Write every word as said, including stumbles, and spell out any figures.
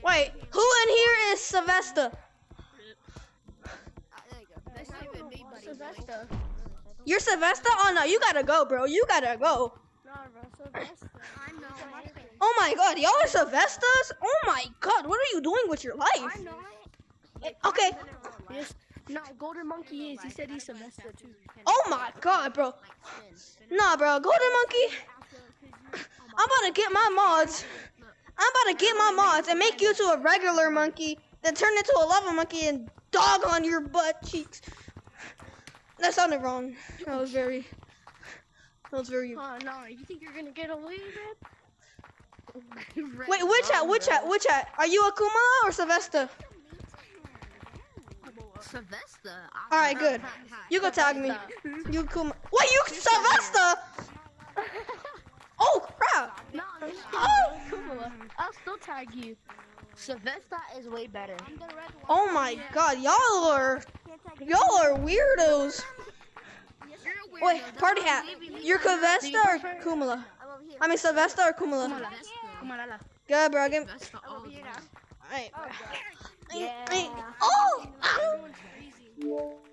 Wait, who in here is Savesta? Savesta. You're Savesta? Oh no, you gotta go, bro. You gotta go. No, bro, Savesta. I know. Oh my god, y'all are Savestas? Oh my god, what are you doing with your life? I know. Okay. Yes. No, Golden Monkey is. He said he's Savesta too. Oh my god, bro. Nah, bro, Golden Monkey. I'm about to get my mods. I'm about to get my mods and make you to a regular monkey, then turn into a lava monkey and dog on your butt cheeks. That sounded wrong. That was very. That was very. Oh no, you think you're gonna get away with it? Wait, which hat? Which hat? Which hat? Are you a Kumala or Savesta? Savesta. All right, good. You go tag me. You Kuma. Wait, you Savesta? Oh crap! No, Oh. I'll still tag you. Savesta is way better. Oh my god, y'all are y'all are weirdos. Wait, party hat. You're Savesta or Kumala? I mean Savesta or Kumala? Kumala. Good, bro. Give me. Alright. Yeah. Oh! Ow.